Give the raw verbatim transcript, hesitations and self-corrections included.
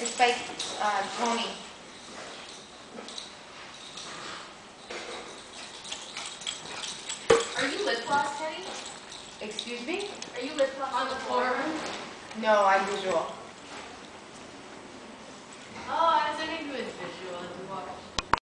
It's by uh, Tony. Are you lip gloss, Kenny? Excuse me? Are you lip gloss on the floor? No, I'm visual. Oh, I was thinking he was visual as you watch.